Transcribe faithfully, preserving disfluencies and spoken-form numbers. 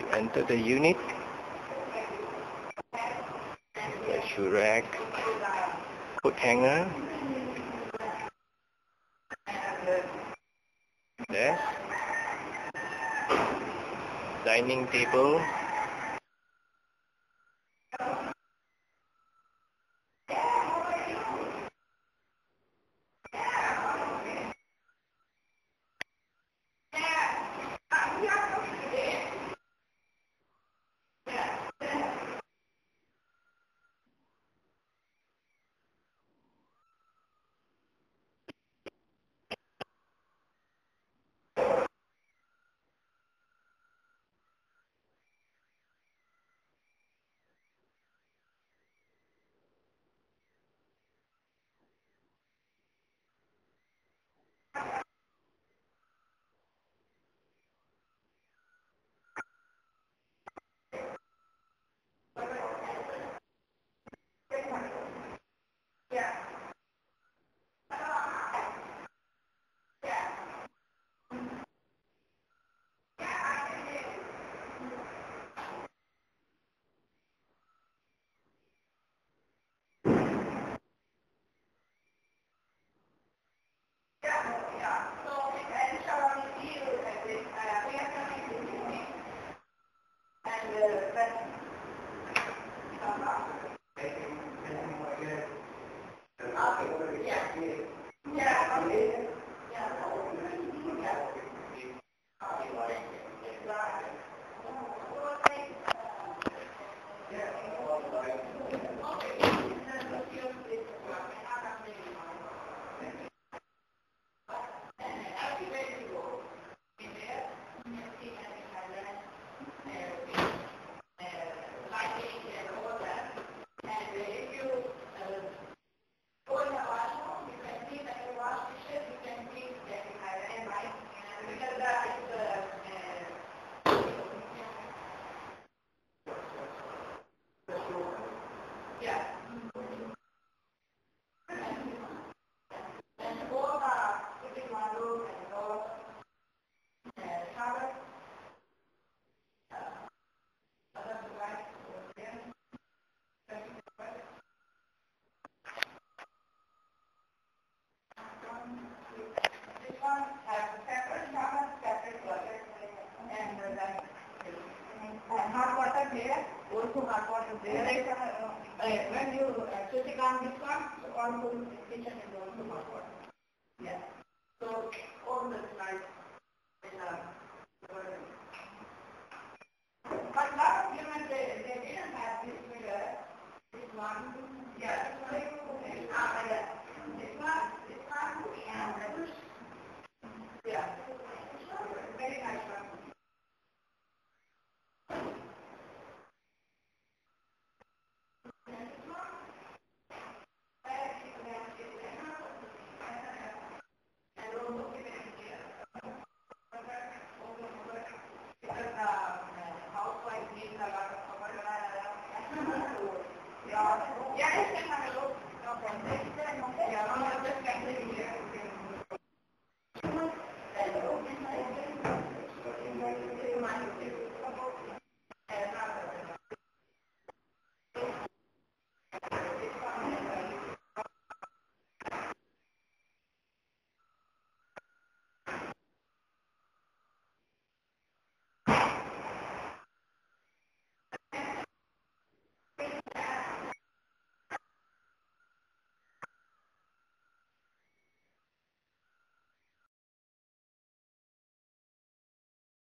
Enter the unit. The shoe rack. Coat hanger. Desk. Dining table. And hot water there, also hot water there. Like, uh, uh, when you uh, switching on this one, so also kitchen is also hot water. Yeah. So all the slides in a but lot of humans they, they didn't have this figure. This one, yeah, this one, uh, yeah. This one, this one, and this. Yeah. Very nice one. Yeah,